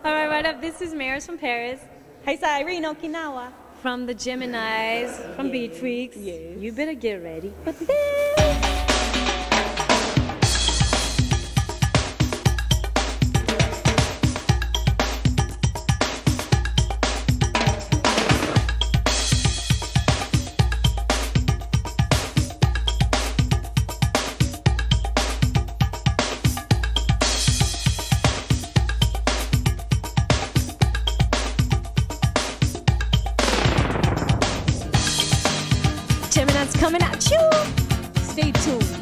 All right, what up? This is Maryss from Paris. Hey, sorry, Rino, Kinawa. From the Geminiz, from Beat Freaks. Yes. You better get ready. Geminiz coming at you. Stay tuned.